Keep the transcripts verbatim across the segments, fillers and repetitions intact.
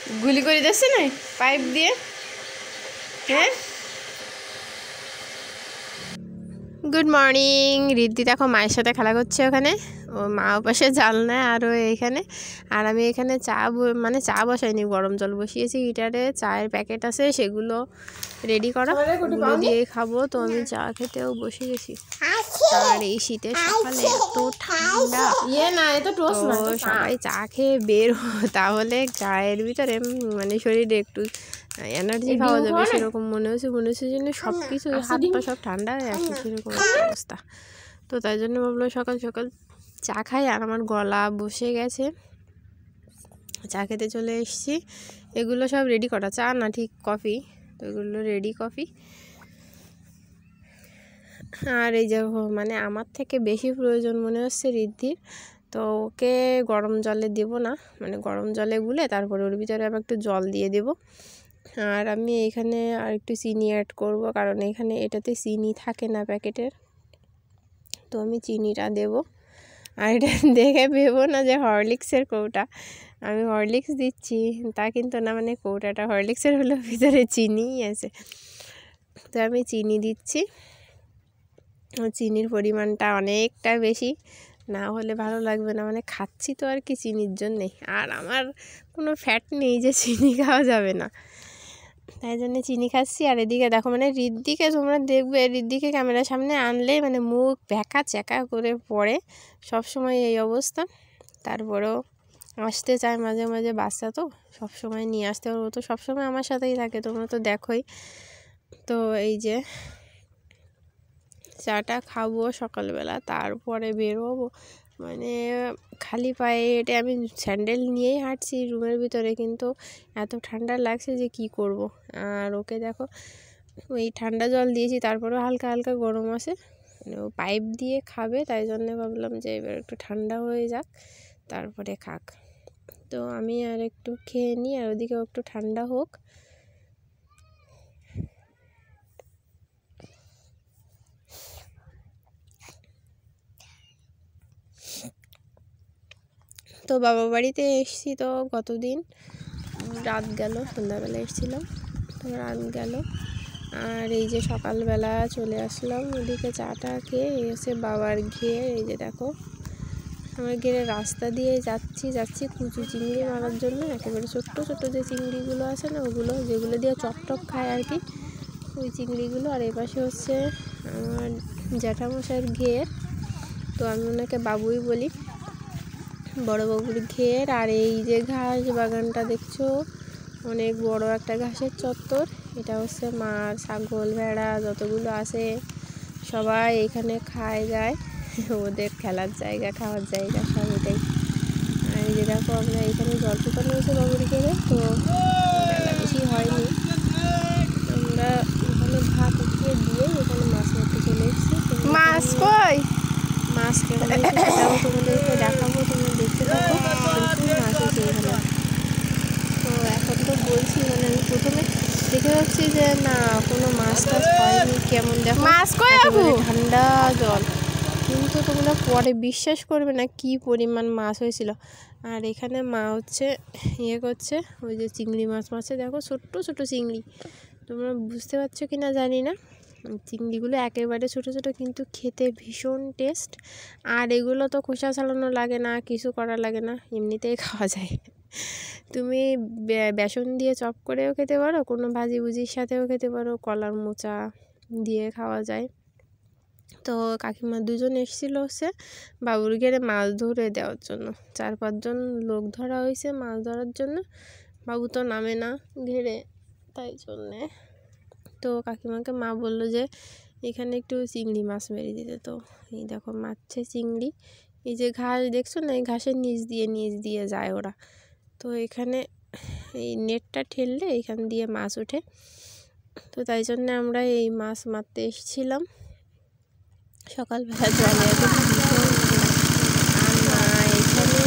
গুলি করে যাচ্ছে না পাইপ দিয়ে। হ্যাঁ, গুড মর্নিং। রিদ্ধি দেখো মায়ের সাথে খেলা করছে ওখানে, ও মা পাশে জাল নেয় আর ও এইখানে। আর আমি এখানে চা মানে চা বসাইনি, গরম জল বসিয়েছি হিটারে। চায়ের প্যাকেট আছে, সেগুলো রেডি করা, ওগুলো দিয়ে খাবো। তো আমি চা খেতেও বসে গেছি। আর এই শীতের সকালে এত ঠান্ডা, তো সবাই চা খেয়ে বের তাহলে গায়ের ভিতরে মানে শরীরে একটু এনার্জি পাওয়া যাবে সেরকম মনে হচ্ছে। মনে হচ্ছে যেন সব কিছু হাত পা সব ঠান্ডা হয়ে আছে, সেরকম একটা অবস্থা। তো তাই জন্য ভাবলাম সকাল সকাল চা খাই। আর আমার গলা বসে গেছে, চা খেতে চলে এসেছি। এগুলো সব রেডি করা, চা না ঠিক কফি, তো এগুলো রেডি কফি। আর এই যে মানে আমার থেকে বেশি প্রয়োজন মনে হচ্ছে রিদ্ধির, তো ওকে গরম জলে দেবো না, মানে গরম জলে গুলে তারপরে ওর ভিতরে আবার একটু জল দিয়ে দেবো। আর আমি এখানে আর একটু চিনি অ্যাড করব, কারণ এখানে এটাতে চিনি থাকে না প্যাকেটের, তো আমি চিনিটা দেব। আর এটা দেখে ভেবো না যে হরলিক্সের কৌটা, আমি হরলিক্স দিচ্ছি তা কিন্তু না, মানে কৌটাটা হরলিক্সের হলো ভিতরে চিনিই আছে। তো আমি চিনি দিচ্ছি, চিনির পরিমাণটা অনেকটা বেশি, না হলে ভালো লাগবে না। মানে খাচ্ছি তো আর কি চিনির জন্যে, আর আমার কোনো ফ্যাট নেই যে চিনি খাওয়া যাবে না, তাই জন্য চিনি খাচ্ছি। আর এদিকে দেখো মানে রিদ্ধিকে তোমরা দেখবে, রিদ্ধিকে ক্যামেরার সামনে আনলে মানে মুখ ব্যাকা চ্যাকা করে পড়ে, সবসময় এই অবস্থা। তারপরেও আসতে চায় মাঝে মাঝে, বাচ্চা তো সবসময় নিয়ে আসতে পারবো, তো সবসময় আমার সাথেই থাকে, তোমরা তো দেখোই। তো এই যে চাটা খাবো সকালবেলা, তারপরে বেরোবো। মানে খালি পায়ে হেঁটে আমি স্যান্ডেল নিয়েই হাঁটছি রুমের ভিতরে, কিন্তু এত ঠান্ডা লাগছে যে কি করব। আর ওকে দেখো ওই ঠান্ডা জল দিয়েছি, তারপরেও হালকা হালকা গরম আছে, মানে ও পাইপ দিয়ে খাবে, তাই জন্যে ভাবলাম যে এবার একটু ঠান্ডা হয়ে যাক তারপরে খাক। তো আমি আর একটু খেয়ে নিই, আর ওদিকেও একটু ঠান্ডা হোক। তো বাবা বাড়িতে এসেছি, তো গতদিন রাত গেল, সন্ধ্যাবেলা এসেছিলাম, তো রাত গেল। আর এই যে সকালবেলা চলে আসলাম, ওদিকে চাটা খেয়ে এসে বাবার ঘিয়ে, এই যে দেখো আমার ঘিরে রাস্তা দিয়ে যাচ্ছি যাচ্ছি কুচু চিংড়ি মারার জন্য। একেবারে ছোট্ট ছোট্ট যে চিংড়িগুলো আছে না, ওগুলো যেগুলো দিয়ে চপটপ খায় আর কি, ওই চিংড়িগুলো। আর এই পাশে হচ্ছে আমার জ্যাঠামশাইয়ের ঘের, তো আমি ওনাকে বাবুই বলি, বড় বাবুর ঘের। আর এই যে ঘাস বাগানটা দেখছো, অনেক বড় একটা ঘাসের চত্বর, এটা হচ্ছে মার ছাগল ভেড়া যতগুলো আছে সবাই এখানে খায় যায়, ওদের খেলার জায়গা খাওয়ার জায়গা সব এটাই। আর এই যে দেখো আমরা এখানে জল ফুটানো হয়েছে বাবুর ঘেরে, তো বেলা বেশি হয়নি, আমরা এখানে ভাত উঠিয়ে দিয়ে এখানে মাছ মারতে চলে এসেছি। মাছ কই মাছ কেমন সেটাও তোমাদেরকে দেখাবো, তোমরা দেখতে থাকো। প্রচুর মাছ আছে এখানে। তো এখন তো বলছি মানে আমি প্রথমে দেখে যাচ্ছি যে না কোনো মাছ টাছ হয়নি, কেমন দেখো মাছ কই আপু, ঠান্ডা জল, কিন্তু তোমরা পরে বিশ্বাস করবে না কি পরিমাণ মাছ হয়েছিল। আর এখানে মা হচ্ছে ইয়ে করছে, ওই যে চিংড়ি মাছ মাছে দেখো ছোট্ট ছোট চিংড়ি, তোমরা বুঝতে পারছো কি না জানি না, চিংড়িগুলো একেবারে ছোটো ছোটো, কিন্তু খেতে ভীষণ টেস্ট। আর এগুলো তো খোসা ছাড়ানো লাগে না, কিছু করা লাগে না, এমনিতেই খাওয়া যায়। তুমি বেসন দিয়ে চপ করেও খেতে পারো, কোনো ভাজি ভুজির সাথেও খেতে পারো, কলার মোচা দিয়ে খাওয়া যায়। তো কাকিমা দুজন এসেছিল হচ্ছে বাবুর ঘেরে মাছ ধরে দেওয়ার জন্য, চার পাঁচজন লোক ধরা হয়েছে মাছ ধরার জন্য, বাবু তো নামে না ঘেরে, তাই জন্যে। তো কাকিমাকে মা বললো যে এখানে একটু চিংড়ি মাছ মেরে দিতে, তো এই দেখো মারছে চিংড়ি। এই যে ঘাস দেখছো না, এই ঘাসের নিচ দিয়ে নিচ দিয়ে যায় ওরা, তো এখানে এই নেটটা ঠেললে এখান দিয়ে মাছ ওঠে, তো তাই জন্য আমরা এই মাছ মারতে এসেছিলাম সকালবেলা জলে। আর মা এখানে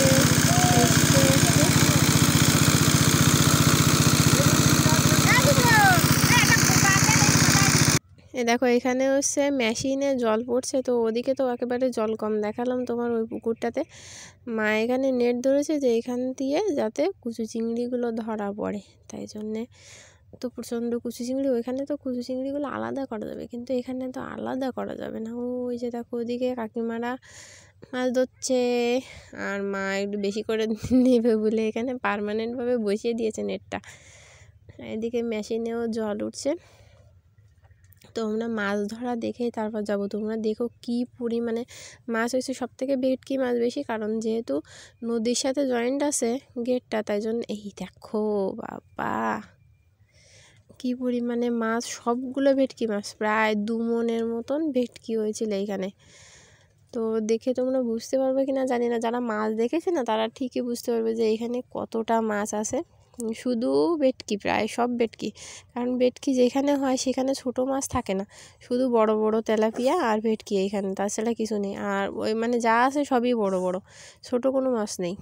এ দেখো এখানে হচ্ছে মেশিনে জল পড়ছে, তো ওদিকে তো একেবারে জল কম দেখালাম তোমার ওই পুকুরটাতে। মা এখানে নেট ধরেছে যে এখান দিয়ে যাতে কুচু চিংড়িগুলো ধরা পড়ে, তাই জন্যে তো প্রচণ্ড কুচু চিংড়ি। ওইখানে তো কুচু চিংড়িগুলো আলাদা করা যাবে, কিন্তু এখানে তো আলাদা করা যাবে না। ওই যে দেখো ওদিকে কাকিমারা মাছ ধরছে, আর মা একটু বেশি করে নেবে বলে এখানে পার্মানেন্টভাবে বসিয়ে দিয়েছে নেটটা। এদিকে মেশিনেও জল উঠছে। তো আমরা মাছ ধরা দেখেই তারপর যাব। তোমরা দেখো কি পরিমাণে মাছ হয়েছে। সব থেকে ভেটকি মাছ বেশি, কারণ যেহেতু নদীর সাথে জয়েন্ট আছে গেটটা, তাই জন্য এই দেখো বাবা কি পরিমাণে মাছ, সবগুলো ভেটকি মাছ, প্রায় দু মনের মতন ভেটকি হয়েছিল এইখানে। তো দেখে তোমরা বুঝতে পারবে কিনা জানি না, যারা মাছ দেখেছে না তারা ঠিকই বুঝতে পারবে যে এখানে কতটা মাছ আছে। শুধু ভেটকি, প্রায় সব ভেটকি, কারণ ভেটকি যেখানে হয় সেখানে ছোট মাছ থাকে না, শুধু বড় বড় তেলাপিয়া আর ভেটকি এইখানে, তাছাড়া কিছু নেই। আর ওই মানে যা আছে সবই বড় বড়, ছোট কোনো মাছ নেই।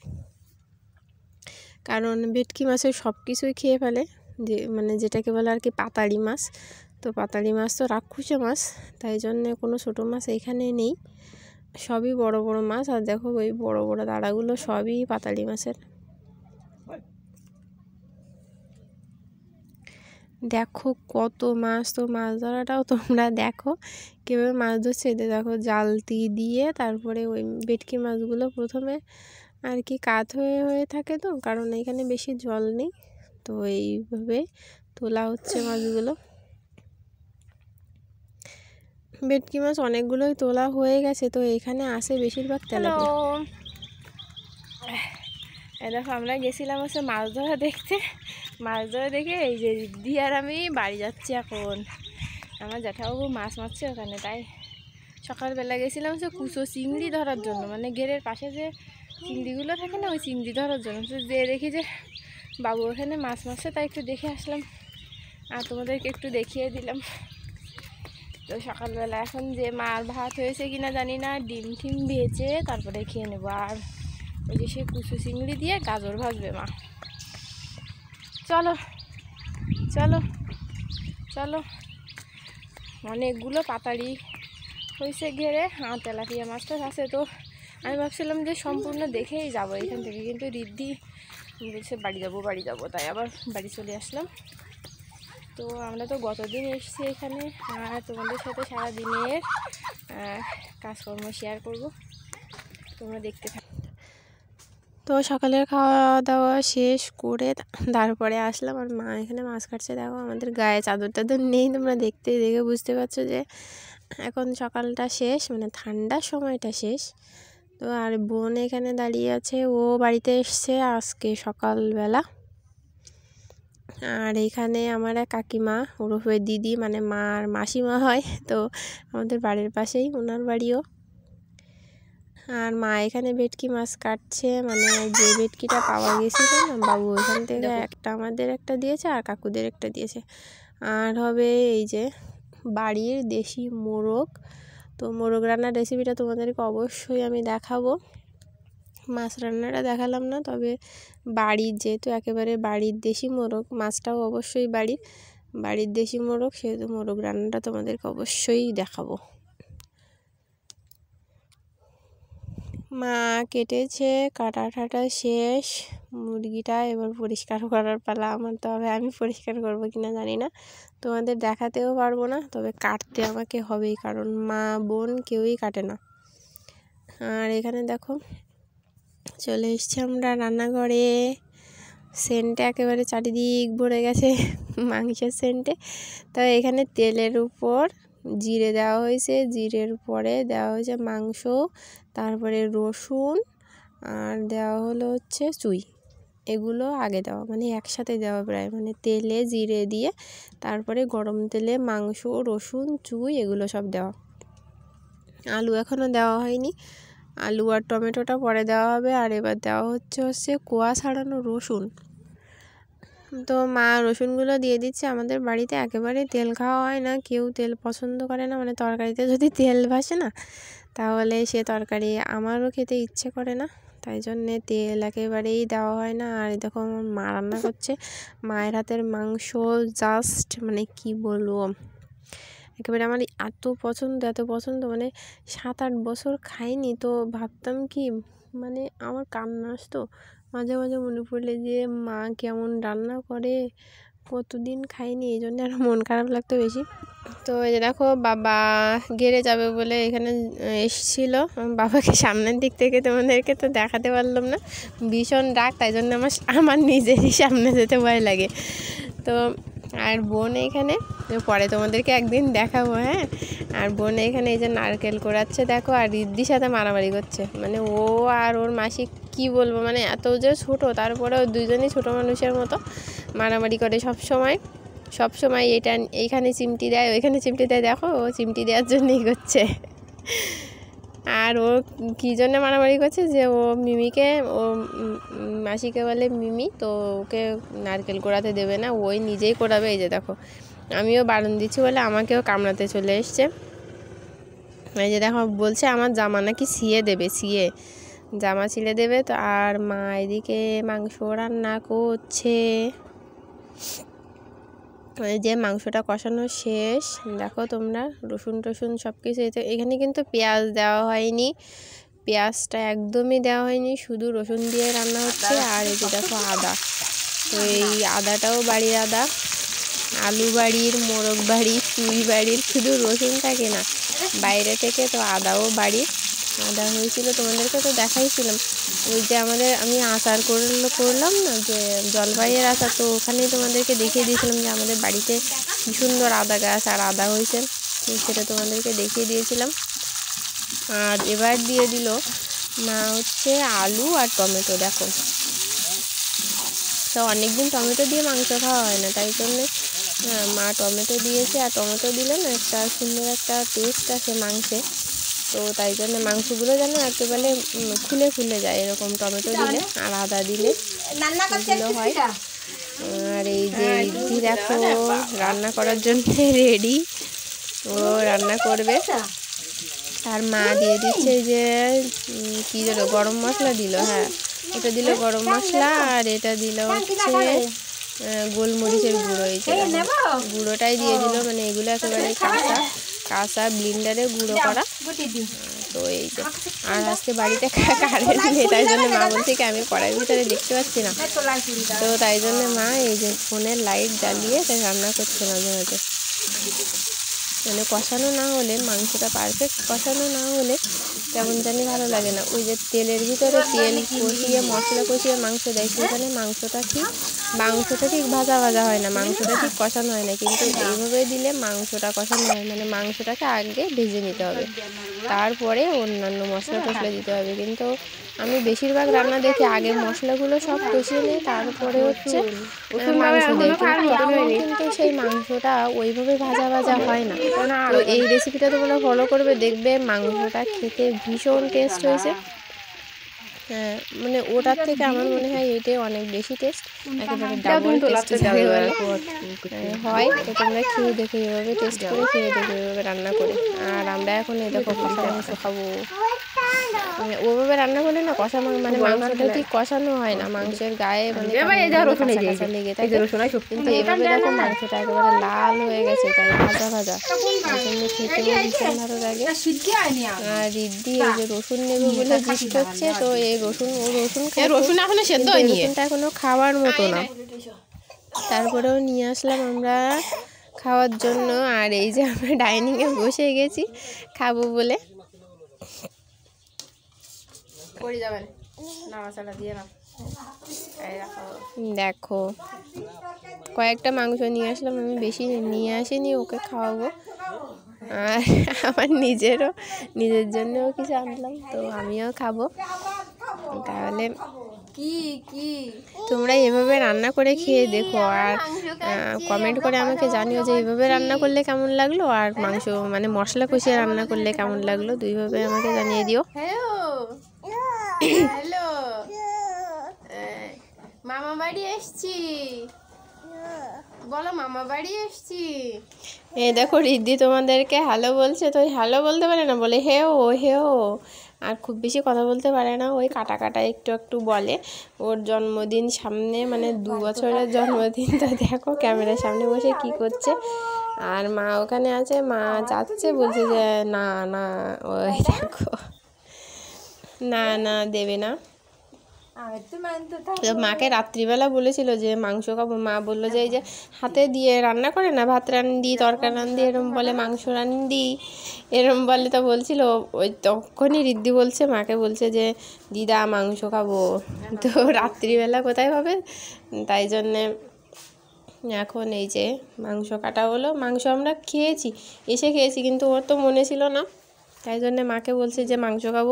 কারণ ভেটকি মাছের সব কিছুই খেয়ে ফেলে, যে মানে যেটাকে বলে আর কি পাতাড়ি মাছ। তো পাতাড়ি মাছ তো রাক্ষুসে মাছ, তাই জন্যে কোনো ছোটো মাছ এখানে নেই, সবই বড় বড় মাছ। আর দেখো ওই বড় বড় দাঁড়াগুলো সবই পাতাড়ি মাছের। দেখো কত মাছ, তো মাছ ধরাটাও তোমরা দেখো কীভাবে মাছ ধরছে। এতে দেখো জালতি দিয়ে তারপরে ওই ভেটকি মাছগুলো প্রথমে আর কি কাত হয়ে হয়ে থাকে, তো কারণ এখানে বেশি জল নেই, তো এইভাবে তোলা হচ্ছে মাছগুলো। ভেটকি মাছ অনেকগুলোই তোলা হয়ে গেছে, তো এখানে আসে বেশিরভাগ তেলাপিয়া। এই দেখো আমরা গেছিলাম হচ্ছে মাছ ধরা দেখতে। মাছ ধরা দেখে এই যে দিদি আর আমি বাড়ি যাচ্ছি এখন। আমার জ্যাঠাবাবু মাছ মারছে ওখানে, তাই সকালবেলা গেছিলাম হচ্ছে কুচো চিংড়ি ধরার জন্য, মানে ঘেরের পাশে যে চিংড়িগুলো থাকে না ওই চিংড়ি ধরার জন্য। তো যে দেখি যে বাবু ওখানে মাছ মারছে, তাই একটু দেখে আসলাম আর তোমাদেরকে একটু দেখিয়ে দিলাম। তো সকালবেলা এখন যে মার ভাত হয়েছে কিনা জানি না, ডিম টিম ভেজে তারপরে খেয়ে নেবো। আর ওই যে সে কুচু চিংড়ি দিয়ে গাজর ভাজবে মা। চলো চলো চলো, অনেকগুলো পাতাড়ি হয়েছে ঘেরে, আর তেলাপিয়া মাছটা আছে। তো আমি ভাবছিলাম যে সম্পূর্ণ দেখেই যাবো এখান থেকে, কিন্তু রিদ্ধি বলছে বাড়ি যাবো বাড়ি যাবো, তাই আবার বাড়ি চলে আসলাম। তো আমরা তো গতদিন এসেছি এখানে, আর তোমাদের সাথে সারাদিনের কাজকর্ম শেয়ার করব, তোমরা দেখতে থাকো। তো সকালের খাওয়া দাওয়া শেষ করে তারপরে আসলাম, আর মা এখানে মাছ কাটছে। দেখো আমাদের গায়ে চাদর টাদর নেই, তোমরা দেখতে দেখে বুঝতে পারছো যে এখন সকালটা শেষ, মানে ঠান্ডার সময়টা শেষ। তো আর বোন এখানে দাঁড়িয়ে আছে, ও বাড়িতে এসছে আজকে সকালবেলা। আর এখানে আমার এক কাকিমা ওরফে দিদি, মানে মার মাসিমা হয়, তো আমাদের বাড়ির পাশেই ওনার বাড়িও। আর মা এখানে ভেটকি মাছ কাটছে, মানে যে ভেটকিটা পাওয়া গেছিল না বাবু ওইখান থেকে একটা আমাদের একটা দিয়েছে আর কাকুদের একটা দিয়েছে। আর হবে এই যে বাড়ির দেশি মোরগ। তো মোরগ রান্নার রেসিপিটা তোমাদেরকে অবশ্যই আমি দেখাবো। মাছ রান্নাটা দেখালাম না, তবে বাড়ির যেহেতু একেবারে বাড়ির দেশি মোরগ, মাছটাও অবশ্যই বাড়ির বাড়ির দেশি মোরগ, সেহেতু মোরগ রান্নাটা তোমাদেরকে অবশ্যই দেখাবো। মা কেটেছে, কাটা ঠাটা শেষ মুরগিটা, এবার পরিষ্কার করার পালা আমার। তবে আমি পরিষ্কার করবো কিনা জানি না, তোমাদের দেখাতেও পারবো না, তবে কাটতে আমাকে হবেই, কারণ মা বোন কেউই কাটে না। আর এখানে দেখো চলে এসছি আমরা রান্নাঘরে, সেন্টে একেবারে চারিদিক ভরে গেছে মাংসের সেন্টে। তো এখানে তেলের উপর জিরে দেওয়া হয়েছে, জিরের পরে দেওয়া হয়েছে মাংস, তারপরে রসুন, আর দেওয়া হলো হচ্ছে চুই। এগুলো আগে দেওয়া, মানে একসাথে দেওয়া প্রায়, মানে তেলে জিরে দিয়ে তারপরে গরম তেলে মাংস, রসুন, চুই এগুলো সব দেওয়া। আলু এখনও দেওয়া হয়নি, আলু আর টমেটোটা পরে দেওয়া হবে। আর এবার দেওয়া হচ্ছে হচ্ছে কোয়া ছাড়ানো রসুন। তো মা রসুনগুলো দিয়ে দিচ্ছে। আমাদের বাড়িতে একেবারে তেল খাওয়া হয় না, কেউ তেল পছন্দ করে না, মানে তরকারিতে যদি তেল ভাসে না তাহলে সে তরকারি আমারও খেতে ইচ্ছে করে না, তাই জন্যে তেল একেবারেই দেওয়া হয় না। আর দেখো আমার মা রান্না করছে, মায়ের হাতের মাংস জাস্ট মানে কি বলবো, একেবারে আমার এত পছন্দ এত পছন্দ মানে সাত আট বছর খাইনি, তো ভাবতাম কি মানে আমার কান্না আসতো মাঝে মাঝে মনে পড়লে যে মা কেমন রান্না করে, কতদিন খাইনি, এই জন্য আরও মন খারাপ লাগতো বেশি। তো এই যে দেখো বাবা ঘেরে যাবে বলে এখানে এসেছিল, বাবাকে সামনের দিক থেকে তোমাদেরকে তো দেখাতে পারলাম না, ভীষণ রাগ, তাই জন্য আমার আমার নিজেরই সামনে যেতে ভয় লাগে। তো আর বোন এখানে পরে তোমাদেরকে একদিন দেখাবো, হ্যাঁ। আর বোন এখানে এই যে নারকেল কোড়াচ্ছে দেখো, আর রিদ্দির সাথে মারামারি করছে, মানে ও আর ওর মাসি কি বলবো, মানে এত যে ছোটো তারপরেও দুজনেই ছোটো মানুষের মতো মারামারি করে সব সময় সব সময় এটা এইখানে চিমটি দেয় ওইখানে চিমটি দেয়, দেখো ও চিমটি দেওয়ার জন্যই করছে। আর ও কী জন্য মারামারি করছে যে ও মিমিকে, ও মাসিকে বলে মিমি, তো ওকে নারকেল কোড়াতে দেবে না, ওই নিজেই কোড়াবে। এই যে দেখো আমিও বারণ দিচ্ছি বলে আমাকেও কামড়াতে চলে এসছে। এই যে দেখো বলছে আমার জামা নাকি ছিঁড়ে দেবে, ছিঁড়ে জামা ছিঁড়ে দেবে। তো আর মা এদিকে মাংস রান্না করছে, যে মাংসটা কষানো শেষ, দেখো তোমরা রসুন টসুন সব কিছু। এখানে কিন্তু পেঁয়াজ দেওয়া হয়নি, পেঁয়াজটা একদমই দেওয়া হয়নি, শুধু রসুন দিয়ে রান্না হচ্ছে। আর এই যে দেখো আদা, তো এই আদাটাও বাড়ির আদা, আলু বাড়ির, মোরগ বাড়ির, চুই বাড়ির, শুধু রসুনটাকে না বাইরে থেকে, তো আদাও বাড়ির। আদা হয়েছিল তোমাদেরকে তো দেখাইছিলাম, ওই যে আমাদের আমি আচার করল করলাম না যে জলপাইয়ের আচার, তো ওখানেই তোমাদেরকে দেখিয়ে দিয়েছিলাম যে আমাদের বাড়িতে কী সুন্দর আদা গাছ আর আদা হয়েছে, সেটা তোমাদেরকে দেখিয়ে দিয়েছিলাম। আর এবার দিয়ে দিল মা হচ্ছে আলু আর টমেটো, দেখো তো অনেকদিন টমেটো দিয়ে মাংস খাওয়া হয় না, তাই জন্যে মা টমেটো দিয়েছে। আর টমেটো দিলে না একটা সুন্দর একটা টেস্ট আসে মাংসে, তো তাই জন্য মাংসগুলো যেন একেবারে খুলে খুলে যায় এরকম টমেটো দিলে আর আদা দিলে এগুলো হয়। আর এই যে রিদ্ধি দেখো রান্না করার জন্য রেডি, ও রান্না করবে। আর মা দিয়ে দিচ্ছে যে কী দিল, গরম মশলা দিল, হ্যাঁ এটা দিল গরম মশলা, আর এটা দিল হচ্ছে গোলমরিচের গুঁড়ো, এই যে গুঁড়োটাই দিয়ে দিল, মানে এগুলো একেবারে কাঁচা কাঁচা ব্লিন্ডারে গুঁড়ো করা। তো এই যে আর আজকে বাড়িতে কারেন্ট নেই, তাই জন্য মা বলছে কি আমি কড়াইয়ের ভিতরে দেখতে পাচ্ছি না, তো তাই জন্য মা এই যে ফোনের লাইট জ্বালিয়ে তাই রান্না করছে মাঝে মাঝে। মানে কষানো না হলে মাংসটা পারফেক্ট কষানো না হলে কেমন জানি ভালো লাগে না। ওই যে তেলের ভিতরে তেল কষিয়ে মশলা কষিয়ে মাংস দেয়, সেখানে মাংসটা ঠিক মাংসটা ঠিক ভাজা ভাজা হয় না, মাংসটা ঠিক কষানো হয় না, কিন্তু এইভাবে দিলে মাংসটা কষানো হয়, মানে মাংসটাকে আগে ভেজে নিতে হবে, তারপরে অন্যান্য মশলা টশলা দিতে হবে। কিন্তু আমি বেশিরভাগ রান্না দেখি আগে মশলাগুলো সব কষিয়ে নিই, তারপরে হচ্ছে মাংস দেয়, কিন্তু সেই মাংসটা ওইভাবে ভাজা ভাজা হয় না। তো এই রেসিপিটা তোমরা ফলো করবে, দেখবে মাংসটা খেতে ভীষণ টেস্ট হয়েছে। হ্যাঁ মানে ওটার থেকে আমার মনে হয় এটাই অনেক বেশি টেস্ট, একেবারে ডাবল টেস্ট হয়। তো তোমরা খেয়ে দেখো, এভাবে টেস্ট করে খেয়ে দেখো, এভাবে রান্না করে। আর আমরা এখন এই দেখো কষা মাংস খাবো, ওভাবে রান্না করলে না কষা মাংস মানে মাংসটা ঠিক কষানো হয় না, মাংসের গায়ে মানে কাঁচা লেগে থাকে, কিন্তু এভাবে দেখো মাংসটা একেবারে লাল হয়ে গেছে, তাই ভাজা ভাজা, খেতেও ভীষণ ভালো লাগে। আর রিদ্ধি এই যে রসুন নেবে বলে জিজ্ঞেস করছে, তো এই রসুন ও রসুন রসুন এখনো সেদ্ধ হয়নি, রসুনটা এখনো খাওয়ার মতো না, তারপরেও নিয়ে আসলাম আমরা খাওয়ার জন্য। আর এই যে আমরা ডাইনিংয়ে বসে গেছি খাবো বলে, দেখো কয়েকটা মাংস নিয়ে আসলাম, আমি বেশি নিয়ে আসিনি, ওকে খাওয়াবো। আর আমার নিজেরও নিজের জন্যও কিছু আনলাম, তো আমিও খাবো। তাহলে কি কি তোমরা এভাবে রান্না করে খেয়ে দেখো, আর কমেন্ট করে আমাকে জানিও যে এইভাবে রান্না করলে কেমন লাগলো, আর মাংস মানে মশলা কষিয়ে রান্না করলে কেমন লাগলো, দুইভাবে আমাকে জানিয়ে দিও। হ্যালো মামা বাড়ি এসছি, বলো মামা বাড়ি এসছি। এই দেখো রিদ্ধি তোমাদেরকে হ্যালো বলছে, তো হ্যালো বলতে পারে না, বলে হে ও হে ও, আর খুব বেশি কথা বলতে পারে না, ওই কাটা কাটা একটু একটু বলে। ওর জন্মদিন সামনে, মানে দু বছরের জন্মদিন, তো দেখো ক্যামেরার সামনে বসে কি করছে। আর মা ওখানে আছে, মা যাচ্ছে বলছে যে না না ওই দেখো না না দেবে না। মাকে রাত্রিবেলা বলেছিল যে মাংস খাবো, মা বললো যে এই যে হাতে দিয়ে রান্না করে না, ভাত রান দিই, তরকারি রান দিই, এরম বলে মাংস রান দিই এরম বলে। তো বলছিল ওই তখনই রিদ্ধি বলছে মাকে, বলছে যে দিদা মাংস খাবো। তো রাত্রিবেলা কোথায় হবে, তাই জন্যে এখন এই যে মাংস কাটা হলো। মাংস আমরা খেয়েছি, এসে খেয়েছি, কিন্তু ওর তো মনে ছিল না, তাই জন্যে মাকে বলছে যে মাংস খাবো।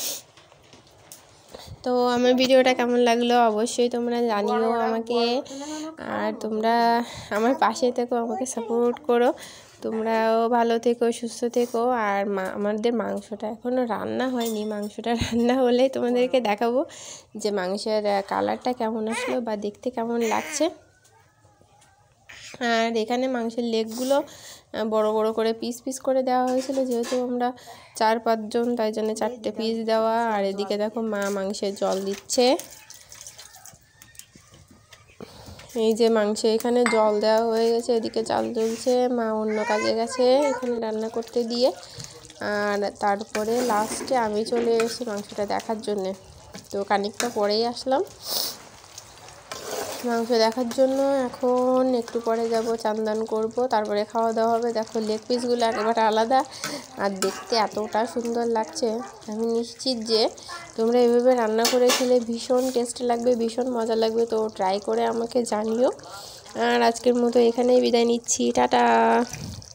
তো আমার ভিডিওটা কেমন লাগলো অবশ্যই তোমরা জানিও আমাকে, আর তোমরা আমার পাশে থেকো, আমাকে সাপোর্ট করো। তোমরাও ভালো থেকো, সুস্থ থেকো। আর মা আমাদের মাংসটা এখনও রান্না হয়নি, মাংসটা রান্না হলেই তোমাদেরকে দেখাবো যে মাংসের কালারটা কেমন আসলো বা দেখতে কেমন লাগছে। আর এখানে মাংসের লেগগুলো বড় বড় করে পিস পিস করে দেওয়া হয়েছিল, যেহেতু আমরা চার পাঁচজন, তাই জন্য চারটে পিস দেওয়া। আর এদিকে দেখো মা মাংসের জল দিচ্ছে, এই যে মাংসে এখানে জল দেওয়া হয়ে গেছে, এদিকে চাল জ্বলছে, মা অন্য কাজে গেছে এখানে রান্না করতে দিয়ে। আর তারপরে লাস্টে আমি চলে এসেছি মাংসটা দেখার জন্যে। তো খানিকটা পরেই আসলাম মাংস দেখার জন্য। এখন একটু পরে যাব, চান করব, তারপরে খাওয়া দাওয়া হবে। দেখো লেগ পিসগুলো একেবারে আলাদা, আর দেখতে এতটা সুন্দর লাগছে। আমি নিশ্চিত যে তোমরা এভাবে রান্না করে খেলে ভীষণ টেস্ট লাগবে, ভীষণ মজা লাগবে। তো ট্রাই করে আমাকে জানিও। আর আজকের মতো এখানেই বিদায় নিচ্ছি, টাটা।